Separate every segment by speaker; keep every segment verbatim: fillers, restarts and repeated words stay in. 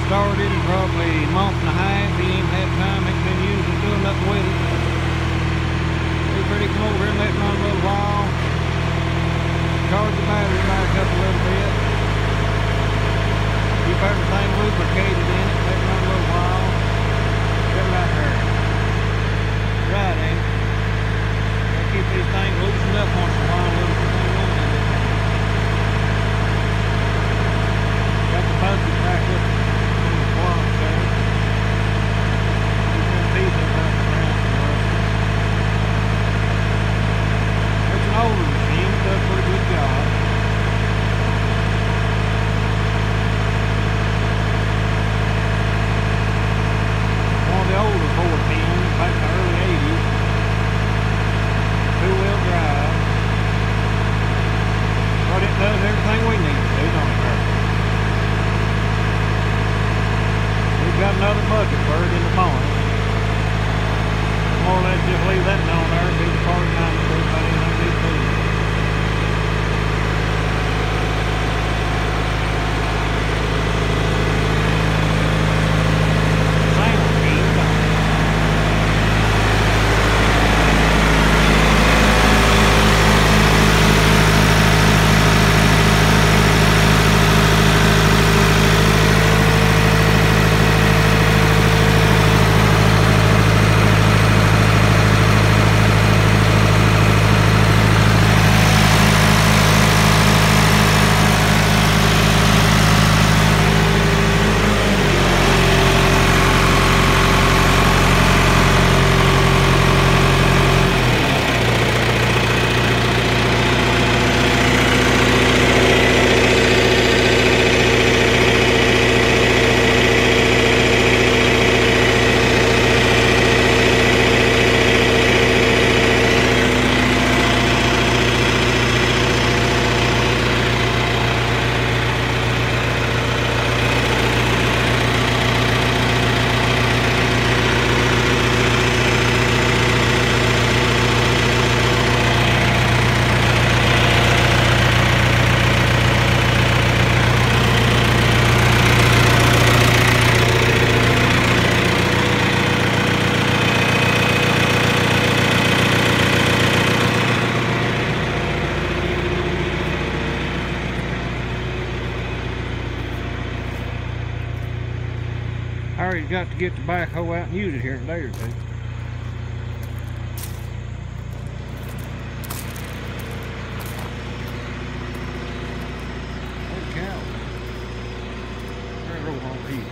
Speaker 1: started in probably a month and a half. He ain't had time, ain't been using doing nothing with it. He pretty come over here and let it run a little while. Charge the battery back up a little bit. Keep everything lubricated in it, let it run a little while. Get right there. Right, ain't it? Gotta keep these things loosened up once in a while, little bit. Got the bucket back up in the block there. Keep them teeth up out the ground for us. It's an older machine, it does a pretty good job. One of the older four tens, back in the early eighties. Two-wheel drive. But it does everything we need to do, don't it, Harry? We've got another bucket bird in the morning. More or less just leave that down there, be the part time for everybody underneath food. Harry's got to get the backhoe out and use it here in a day or two. Holy cow. There's a roll on here.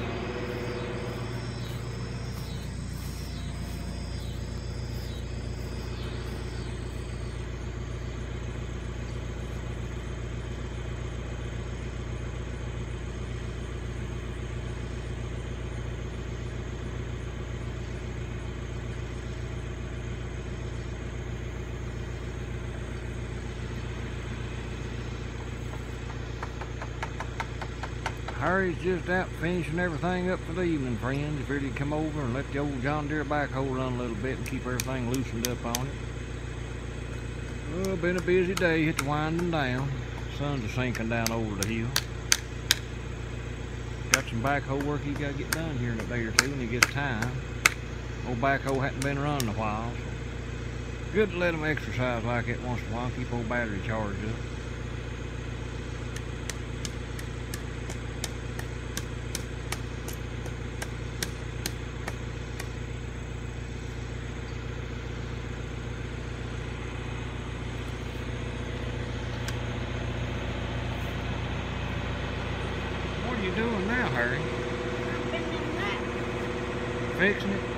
Speaker 1: Harry's just out finishing everything up for the evening, friends. If ready to come over and let the old John Deere backhoe run a little bit and keep everything loosened up on it. Well, been a busy day, it's winding down. Sun's a sinking down over the hill. Got some backhoe work he got to get done here in a day or two when he gets time. Old backhoe hadn't been run in a while, so good to let him exercise like that once in a while, keep old battery charged up. What are you doing now, Harry?
Speaker 2: I'm fixing that.
Speaker 1: Fixing it?